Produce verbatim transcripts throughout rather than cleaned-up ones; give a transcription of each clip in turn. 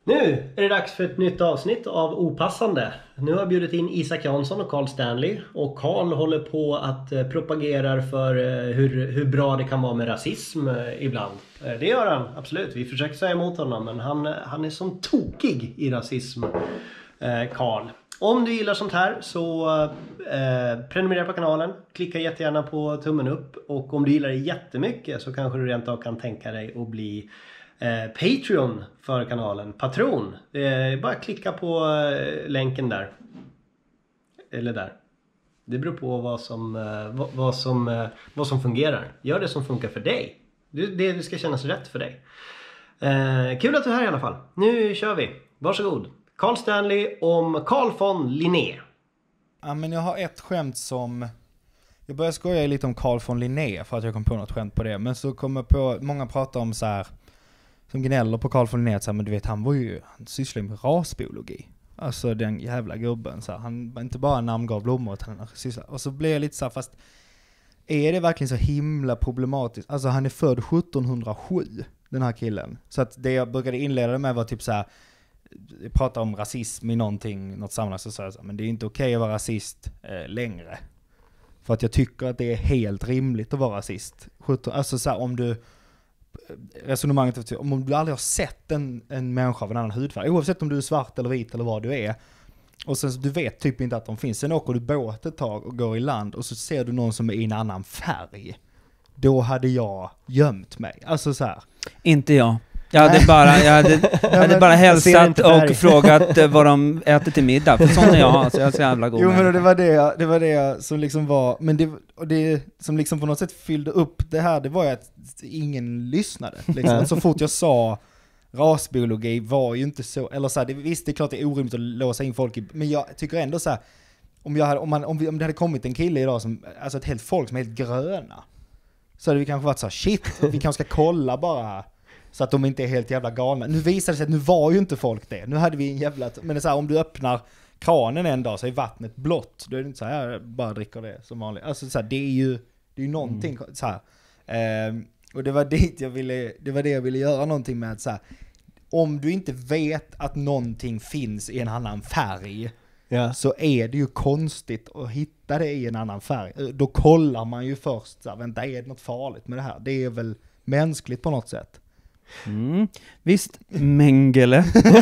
Nu är det dags för ett nytt avsnitt av Opassande. Nu har jag bjudit in Isak Jansson och Carl Stanley. Och Carl håller på att propagera för hur, hur bra det kan vara med rasism ibland. Det gör han, absolut. Vi försöker säga emot honom, men han, han är som tokig i rasism, Carl. Om du gillar sånt här så eh, prenumerera på kanalen. Klicka jättegärna på tummen upp. Och om du gillar det jättemycket så kanske du rent av kan tänka dig att bli eh, Patreon för kanalen. Patron. Eh, bara klicka på eh, länken där. Eller där. Det beror på vad som, eh, vad, vad, som, eh, vad som fungerar. Gör det som funkar för dig. Det, det ska kännas rätt för dig. Eh, kul att du är här i alla fall. Nu kör vi. Varsågod. Carl Stanley om Carl von Linné. Ja, men jag har ett skämt som... Jag börjar skoja lite om Carl von Linné för att jag kom på något skämt på det. Men så kommer på... Många pratar om så här... Som gnäller på Carl von Linné. Så här, men du vet, han var ju... Han sysslade med rasbiologi. Alltså den jävla gubben. Så här, han var inte bara namngav blommor. Utan han sysslade. Och så blev jag lite så här, fast... Är det verkligen så himla problematiskt? Alltså han är född sjuttonhundrasju. Den här killen. Så att det jag brukade inleda med var typ så här... Jag pratar om rasism i någonting, något sammanhang, så säger jag så här, men det är inte okej att vara rasist eh, längre. För att jag tycker att det är helt rimligt att vara rasist. Alltså så här, om du resonemanget om du aldrig har sett en, en människa av en annan hudfärg, oavsett om du är svart eller vit eller vad du är, och sen du vet typ inte att de finns, sen åker du båt ett tag och går i land och så ser du någon som är i en annan färg. Då hade jag gömt mig. Alltså så här. Inte jag. Jag hade bara, jag hade, jag hade bara hälsat och frågat vad de äter till middag. För sån är jag, alltså jag är så jävla god. Jo, men det var det, det var det som liksom var, men det, och det som liksom på något sätt fyllde upp det här, det var ju att ingen lyssnade. Liksom. Så fort jag sa rasbiologi var ju inte så, eller så här, det, visst det är klart det är orimligt att låsa in folk i, men jag tycker ändå så här, om, jag hade, om, man, om, vi, om det hade kommit en kille idag som, alltså ett helt folk som är helt gröna, så hade vi kanske varit så här, shit, vi kanske ska kolla bara så att de inte är helt jävla galna. Nu visade det sig att nu var ju inte folk det. Nu hade vi en jävla... Men det är så här, om du öppnar kranen en dag så är vattnet blått. Då är det inte så här, bara dricker det som vanligt. Alltså så här, det är ju det är ju någonting mm. så här. Ehm, och det var dit jag ville det var det jag ville göra någonting med, att så här, om du inte vet att någonting finns i en annan färg, ja, så är det ju konstigt att hitta det i en annan färg. Då kollar man ju först så här, vänta, är det något farligt med det här? Det är väl mänskligt på något sätt. Mm. Visst, Mengele.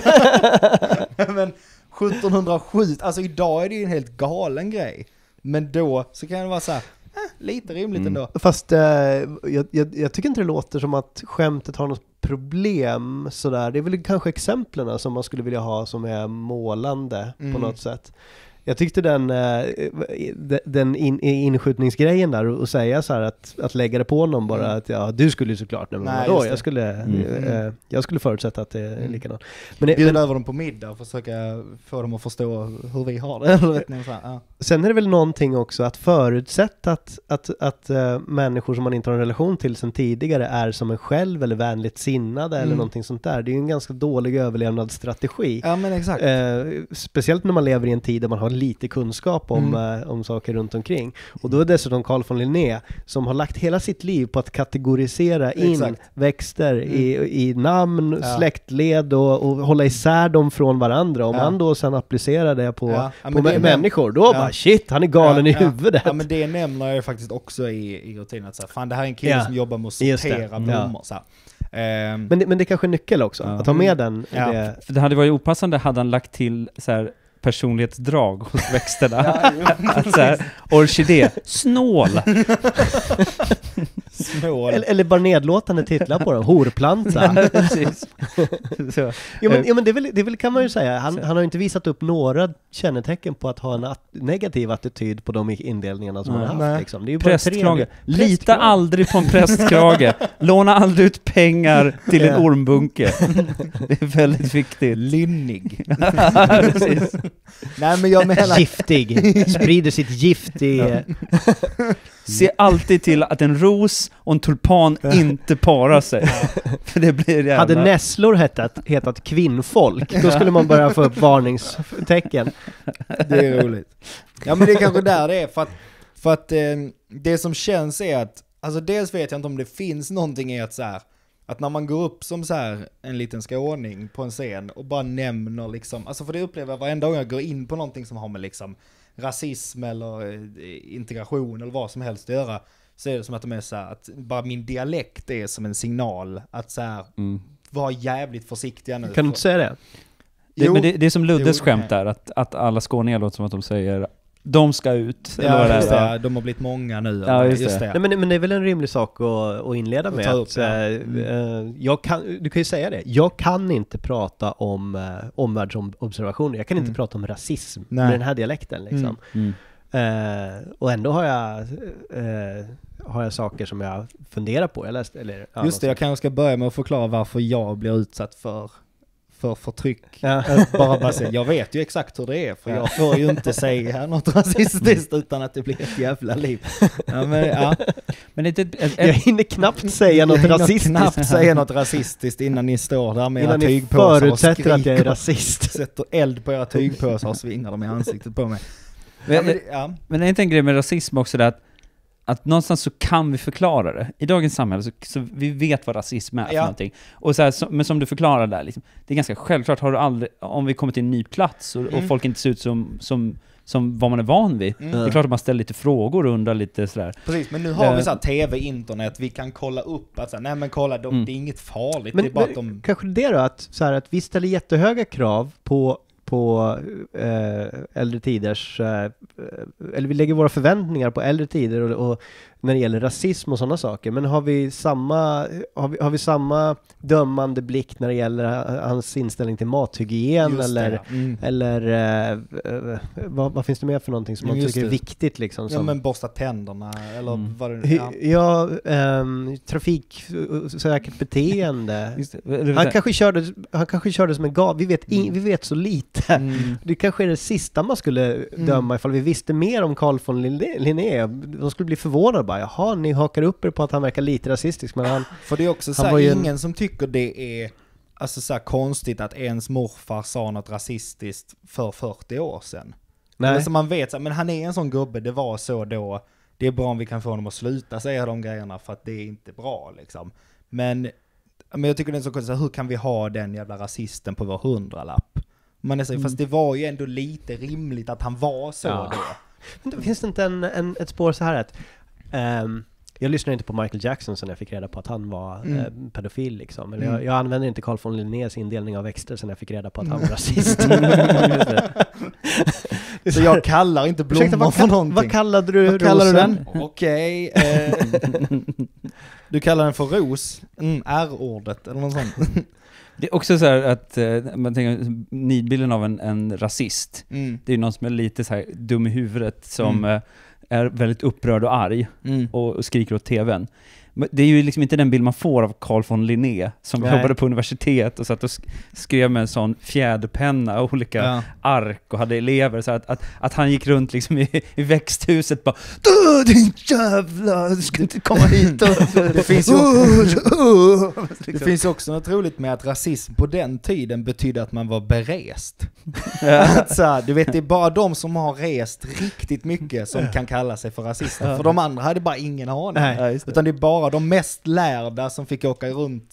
Men sjuttonhundrasju, alltså idag är det ju en helt galen grej. Men då så kan det vara så här, eh, lite rimligt mm. ändå. Fast eh, jag, jag, jag tycker inte det låter som att skämtet har något problem sådär. Det är väl kanske exemplen som man skulle vilja ha som är målande mm. på något sätt. Jag tyckte den, den in, inskjutningsgrejen där och säga så här att, att lägga det på någon bara mm. att ja, du skulle ju såklart nej, men då, jag skulle mm. eh, jag skulle förutsätta att det är mm. likadant. Men det, bjuda över dem på middag och försöka få dem att förstå hur vi har det. Ja. Sen är det väl någonting också att förutsätta att, att, att uh, människor som man inte har en relation till sedan tidigare är som en själv eller vänligt sinnade mm. eller någonting sånt där. Det är ju en ganska dålig överlevnadsstrategi. Ja, men exakt. Uh, speciellt när man lever i en tid där man har lite kunskap om, mm. äh, om saker runt omkring. Och då är dessutom Carl von Linné som har lagt hela sitt liv på att kategorisera in Exakt. växter mm. i, i namn, ja. släktled och, och hålla isär dem från varandra. Om ja. han då sen applicerar det på, ja. Ja, på det människor, då ja. bara shit, han är galen ja, ja. i huvudet. Ja, men det nämner jag faktiskt också i, i rutinen. Att så här, fan, det här är en kille ja. som jobbar med att sortera blommor. Ja. Så här. Um, men, det, men det är kanske är nyckel också, ja. att ha med den. Ja. Det. För det hade varit opassande hade han lagt till så här personlighetsdrag hos växterna. Ja, att så här, orkidé, snål. snål. Eller, eller bara nedlåtande titlar på dem. Horplanta. Ja, precis. Så. Jo, men, jo, men det, vill, det vill, kan man ju säga. Han, han har inte visat upp några kännetecken på att ha en at- negativ attityd på de indelningarna som mm. han har haft. Liksom. Det är ju prästkrage. Lita aldrig på en prästkrage. Låna aldrig ut pengar till en ormbunke. Det är väldigt viktigt. Lynnig. Precis. Nej, men jag menar... Giftig. Sprider sitt gift i... Ja. Se alltid till att en ros och en tulpan inte parar sig. För det blir jävla... Hade nässlor hetat, hetat kvinnfolk, då skulle man börja få upp varningstecken. Det är roligt. Ja, men det är kanske där det är. För att, för att eh, det som känns är att... Alltså dels vet jag inte om det finns någonting i att så här... Att när man går upp som så här en liten skåning på en scen och bara nämner liksom, alltså för det upplever jag varenda gång jag går in på någonting som har med liksom rasism eller integration eller vad som helst att göra, så är det som att de är så här, att bara min dialekt är som en signal att så här, mm. var jävligt försiktiga nu. Kan du inte säga det? Det, men det, det är som Luddes skämt där, att, att alla skåningar låter som att de säger de ska ut. Ja, eller vad just det det. är. De har blivit många nu. Ja, just just det. Nej, men, men det är väl en rimlig sak att, att inleda med. Upp, att, ja. mm. äh, jag kan, du kan ju säga det. Jag kan inte prata om äh, omvärldsobservationer. Jag kan inte mm. prata om rasism Nej. med den här dialekten. Liksom. Mm. Mm. Äh, och ändå har jag, äh, har jag saker som jag funderar på. Jag läste, eller, ja, just det, jag kanske ska börja med att förklara varför jag blir utsatt för för förtryck. Ja. Bara bara säga, jag vet ju exakt hur det är, för jag får ju inte säga något rasistiskt utan att det blir ett jävla liv. Ja, men, ja. men det, det, det, jag hinner knappt säga något jag rasistiskt. knappt säga något rasistiskt innan ni står där med innan era tygpåsar och förutsätter att jag är rasist. Sätter eld på era tygpåsar och svingar dem i ansiktet på mig. Men, ja, men, ja. men det är inte en grej med rasism också där att att någonstans så kan vi förklara det. I dagens samhälle så, så vi vet vad rasism är för ja. någonting. Och så här, så, men som du förklarar där, liksom, det är ganska självklart, har du aldrig, om vi kommer till en ny plats och, mm. och folk inte ser ut som, som, som vad man är van vid. Mm. Det är klart att man ställer lite frågor och undrar lite sådär. Precis, men nu har uh, vi så här tv, internet, vi kan kolla upp att så här, nej men kolla, de, mm. det är inget farligt. Men, det är bara men, att de... kanske det då, att, så här, att vi ställer jättehöga krav på på äh, äldre tiders äh, eller vi lägger våra förväntningar på äldre tider och, och när det gäller rasism och sådana saker, men har vi samma har vi, har vi samma dömande blick när det gäller hans inställning till mathygien Just eller det, mm. eller äh, äh, vad, vad finns det mer för någonting som man Just tycker det. är viktigt liksom, som, ja men borsta tänderna eller mm. vad det ja, ja ähm, trafiksäkert beteende. Just det. Han kanske körde han kanske körde som en gal. Vi vet in, vi vet så lite. Mm. Det kanske är det sista man skulle döma mm. ifall vi visste mer om Carl von Linné. De skulle bli förvånade bara, jaha, ni hakar upp er på att han verkar lite rasistisk, men han... För det är också så här, ingen en... som tycker det är alltså så här konstigt att ens morfar sa något rasistiskt för fyrtio år sedan. Nej. Men så man vet, så här, men han är en sån gubbe, det var så då, det är bra om vi kan få honom att sluta säga de grejerna för att det är inte bra liksom. Men, men jag tycker det är så konstigt, hur kan vi ha den jävla rasisten på vår hundralapp? Man är så, mm. fast det var ju ändå lite rimligt att han var så ja. då. Men det finns inte en, en, ett spår så här att um, jag lyssnade inte på Michael Jackson sen jag fick reda på att han var mm. eh, pedofil liksom. Eller mm. jag, jag använder inte Carl von Linnés indelning av växter sen jag fick reda på att han var rasist. Så jag kallar inte blommor Ursäkta, vad, för någonting. Vad kallade du vad kallar du den? Okej. Okay, eh, du kallar den för ros. Mm, R-ordet eller något sånt. Det är också så här att uh, man tänker nidbilden av en, en rasist. Mm. Det är någon som är lite så här dum i huvudet som mm. uh, är väldigt upprörd och arg mm. och, och skriker åt tvn. Men det är ju liksom inte den bild man får av Carl von Linné som Nej. jobbade på universitet och satt och skrev med en sån fjäderpenna och olika ja. ark och hade elever så att, att, att han gick runt liksom i, i växthuset bara du din jävla, du ska inte komma hit och, det finns ju det finns också något roligt med att rasism på den tiden betydde att man var berest. Alltså, du vet, det är bara de som har rest riktigt mycket som kan kalla sig för rasister. Ja. För de andra hade bara ingen aning. Nej, utan det är bara de mest lärda som fick åka runt.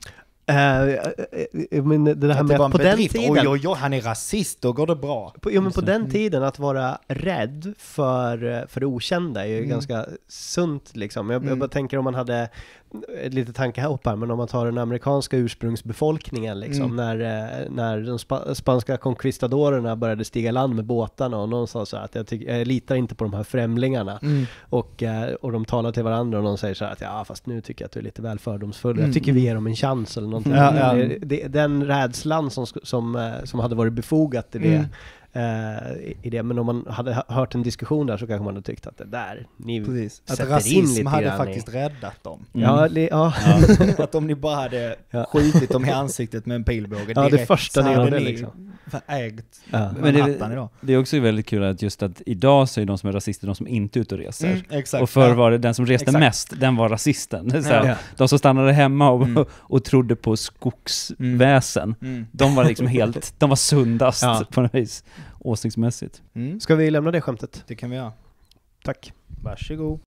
Uh, men det här med på den tiden, oj, oj, oj, han är rasist, då går det bra. På, ja, men på den tiden att vara rädd för, för det okända är ju mm. ganska sunt liksom. Jag, mm. jag bara tänker om man hade lite tankehopp här, men om man tar den amerikanska ursprungsbefolkningen liksom, mm. när, när de spa, spanska conquistadorerna började stiga land med båtarna och någon sa så här att jag, tyck, jag litar inte på de här främlingarna mm. och, och de talar till varandra och någon säger så här att ja, fast nu tycker jag att du är lite väl fördomsfull. Mm. Jag tycker vi ger dem en chans eller någonting. Ja, ja. Det, det, den rädslan som, som, som hade varit befogat i det mm. Uh, i det, men om man hade hört en diskussion där så kanske man hade tyckt att det där ni Precis. sätter att rasism in lite hade grann faktiskt i... räddat dem. Mm. Ja, li, ja. ja. Att om ni bara hade ja. skjutit dem i ansiktet med en pilbåge ja, direkt, det första ni hade liksom ägt ja. Men det, idag. Det är också väldigt kul att just att idag så är de som är rasister de som inte är ute och reser. Mm, exakt. Och förr ja. var det den som reste exakt. mest, den var rasisten. Så här, ja. De som stannade hemma och, mm. och trodde på skogsväsen, mm. de var liksom helt, de var sundast ja. på något vis. Åsiktsmässigt. Mm. Ska vi lämna det skämtet? Det kan vi göra. Tack. Varsågod.